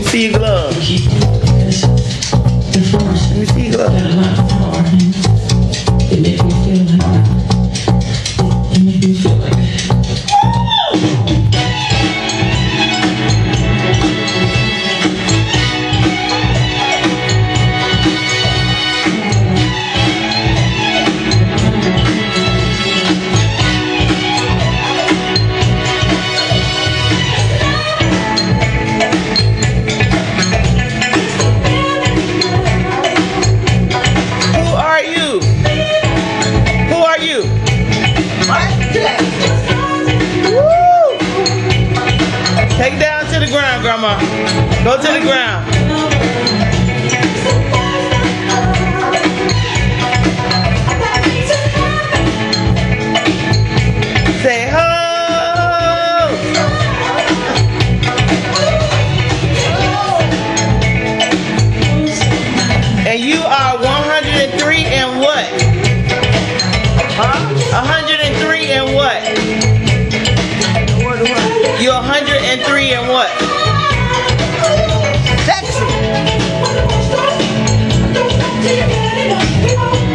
see your glove. Let me see your glove. It makes me feel like it makes me feel like Take it down to the ground, Grandma. Go to the ground. Say ho! And you are 103 and what? Huh? 103 and what? You're 103 and what? Sexy.